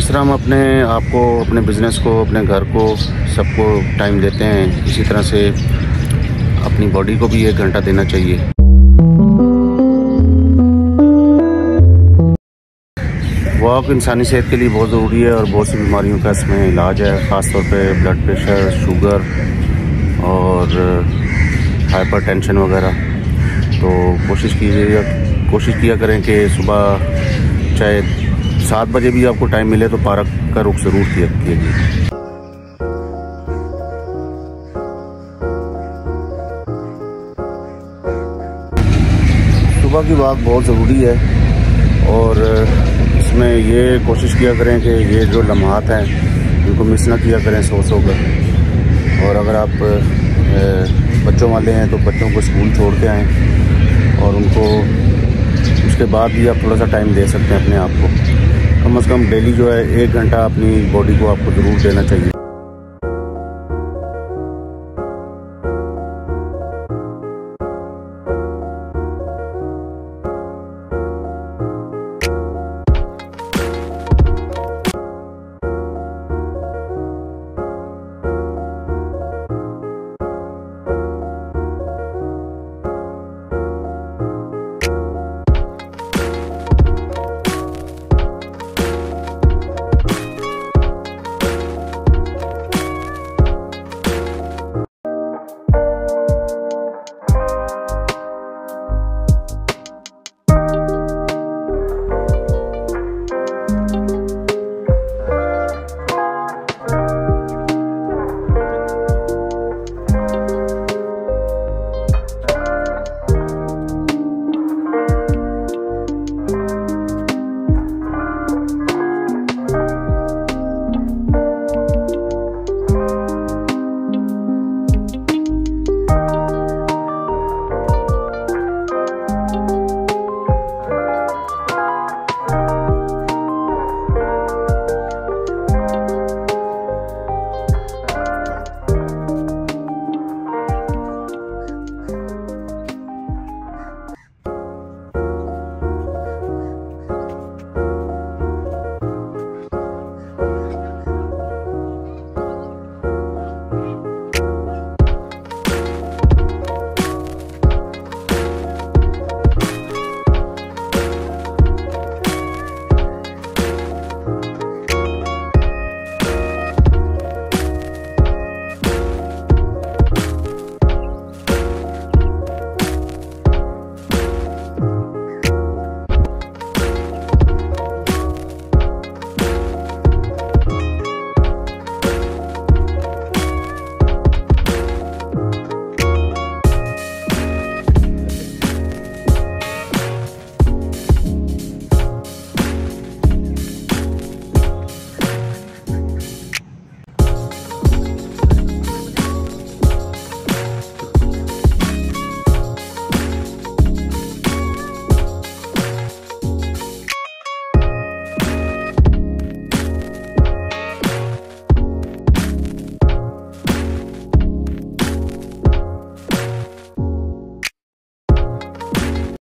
तरह हम अपने आप को, अपने बिज़नेस को, अपने घर को, सबको टाइम देते हैं, इसी तरह से अपनी बॉडी को भी 1 घंटा देना चाहिए। वॉक इंसानी सेहत के लिए बहुत ज़रूरी है और बहुत सी बीमारियों का इसमें इलाज है, ख़ास तौर पे ब्लड प्रेशर, शुगर और हाइपरटेंशन वगैरह। तो कोशिश किया करें कि सुबह चाहे 7 बजे भी आपको टाइम मिले तो पार्क का रुख ज़रूर कीजिए। सुबह की वॉक बहुत ज़रूरी है और इसमें ये कोशिश किया करें कि ये जो लम्हात हैं इनको मिस ना किया करें सो कर। और अगर आप बच्चों वाले हैं तो बच्चों को स्कूल छोड़ के आएँ और उनको उसके बाद भी आप थोड़ा सा टाइम दे सकते हैं अपने आप को। कम से कम डेली जो है 1 घंटा अपनी बॉडी को आपको ज़रूर देना चाहिए।